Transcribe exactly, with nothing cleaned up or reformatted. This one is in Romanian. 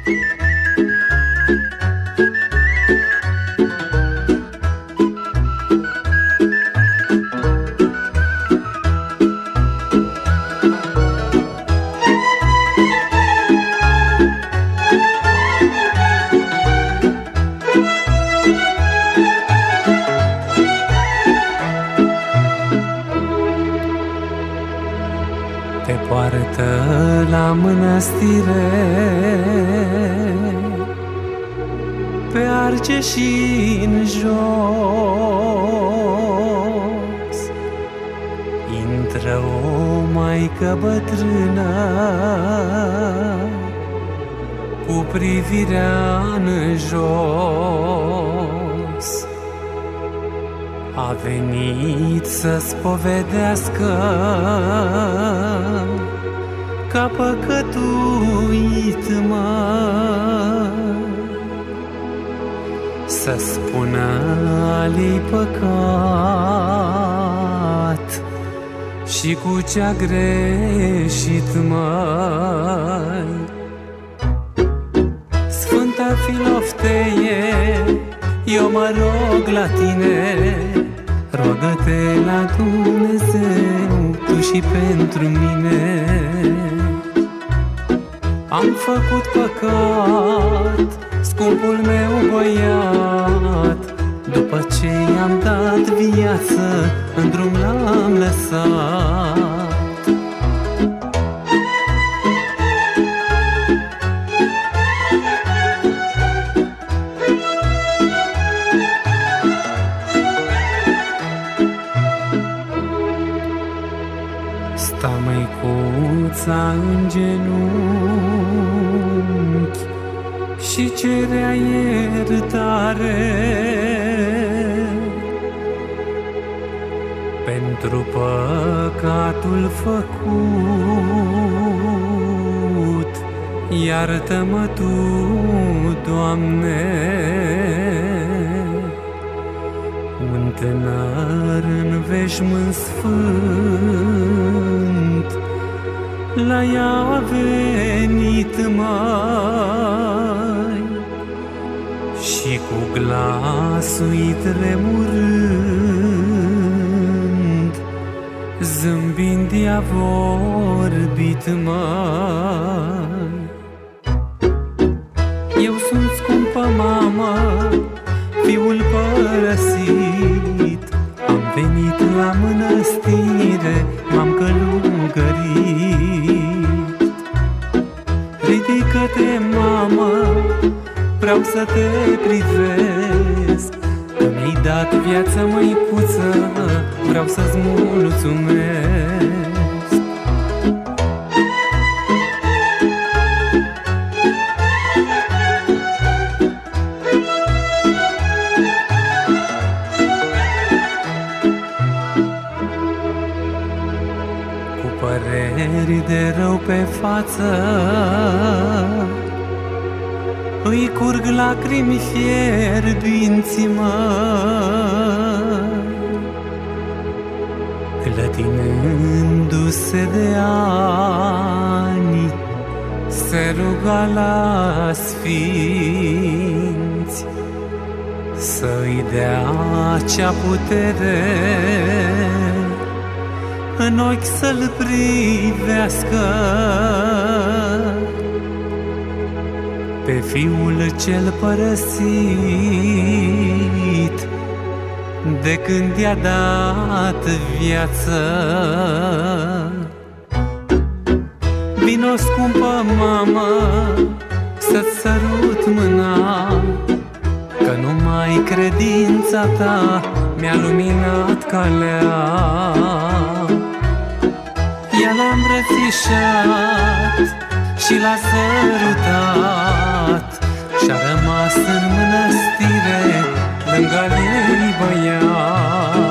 Te poartă la mănăstire, pe arge și în jos. Intră o maică bătrână cu privirea în jos. A venit să spovedească că-a păcătuit, mă, să spună al-ei păcat și cu ce-a greșit, măi. Sfântă Filofteye, eu mă rog la tine, roagă-te la Dumnezeu, tu și pentru mine. Am făcut păcat, scumpul meu băiat, după ce i-am dat viață, în drum l-am lăsat. Sta măicuța în genunchi și cerea iertare pentru păcatul făcut. Iartă-mă Tu, Doamne, un tânăr în veșmânt sfânt, la ea a venit, mai, și cu glasul tremurând, zâmbind i-a vorbit, mai. Eu sunt scumpă mamă, fiul părăsit, am venit la mănăstire, m-am călugărit. Ridică-te, mamă, vreau să te privesc, că mi-ai dat viață, măicuță, vreau să-ți mulțumesc. Păreri de rău pe față, îi curg lacrimi fierbinți, măi, clătinându-se de ani, se ruga la sfinți să-i dea acea putere în ochi să-l privească pe fiul cel părăsit, de când i-a dat viață. Vino, scumpă mamă, să-ți sărut mâna, că numai credința ta mi-a luminat calea. Ea l-a îmbrățișat și l-a sărutat și-a rămas în mănăstire lângă ei băiat.